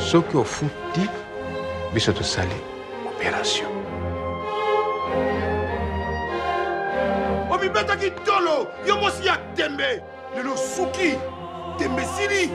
Ce qui est foutu, c'est de saler opération. Omi beta ki tolo, yo mosi ya tembe, le lo suki, tembe sili.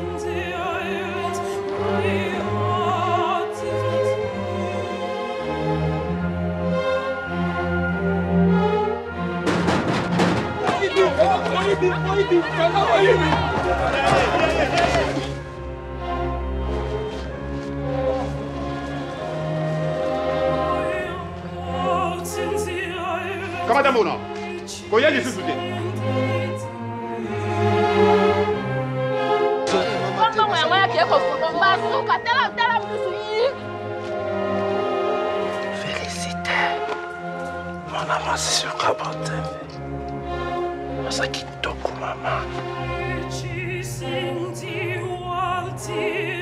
Kamadamona, koya de sous-souté. Félicité, mon amant c'est sur Kabote. Masaki Toku maman.